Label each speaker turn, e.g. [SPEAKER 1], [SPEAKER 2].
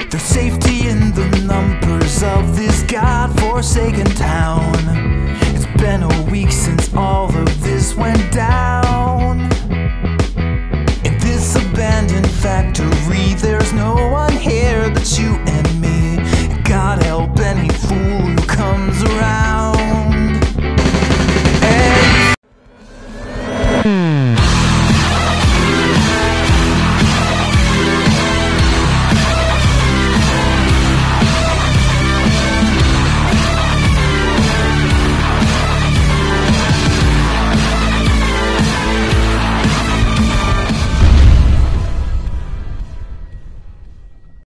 [SPEAKER 1] There's safety in the numbers of this God-forsaken town. It's been a week since all of this went down. In this abandoned factory, there's no